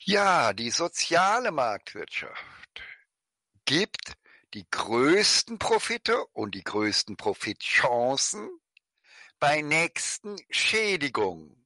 Ja, die soziale Marktwirtschaft gibt die größten Profite und die größten Profitchancen bei nächsten Schädigung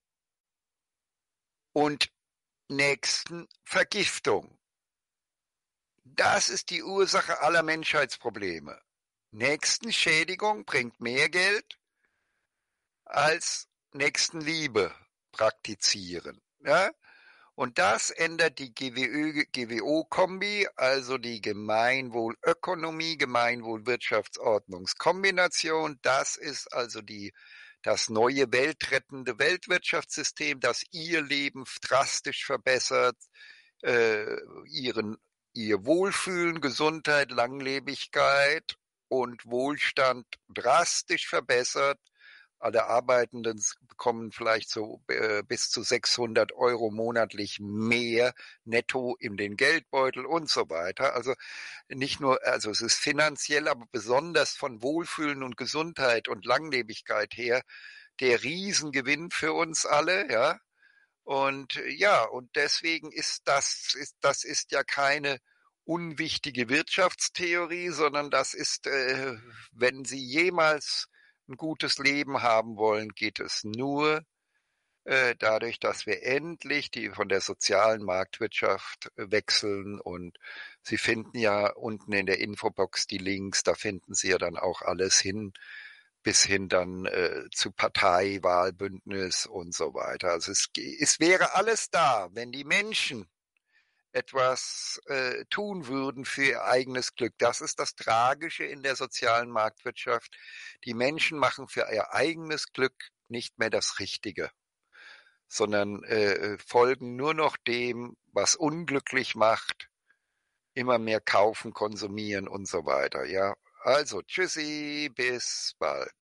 und nächsten Vergiftung. Das ist die Ursache aller Menschheitsprobleme. Nächstenschädigung bringt mehr Geld als Nächstenliebe praktizieren. Ja? Und das ändert die GWO-Kombi, also die Gemeinwohlökonomie, Gemeinwohlwirtschaftsordnungskombination. Das ist also das neue weltrettende Weltwirtschaftssystem, das ihr Leben drastisch verbessert, äh, ihren, ihr Wohlfühlen, Gesundheit, Langlebigkeit und Wohlstand drastisch verbessert. Alle Arbeitenden bekommen vielleicht so bis zu 600 € monatlich mehr netto in den Geldbeutel und so weiter. Also nicht nur, also es ist finanziell, aber besonders von Wohlfühlen und Gesundheit und Langlebigkeit her der Riesengewinn für uns alle, ja. Und ja, und deswegen das ist ja keine unwichtige Wirtschaftstheorie, sondern das ist, wenn Sie jemals ein gutes Leben haben wollen, geht es nur dadurch, dass wir endlich die von der sozialen Marktwirtschaft wechseln. Und Sie finden ja unten in der Infobox die Links, da finden Sie ja dann auch alles hin, bis hin dann zu Partei, Wahlbündnis und so weiter. Also es wäre alles da, wenn die Menschen etwas tun würden für ihr eigenes Glück. Das ist das Tragische in der sozialen Marktwirtschaft. Die Menschen machen für ihr eigenes Glück nicht mehr das Richtige, sondern folgen nur noch dem, was unglücklich macht, immer mehr kaufen, konsumieren und so weiter. Ja, also tschüssi, bis bald.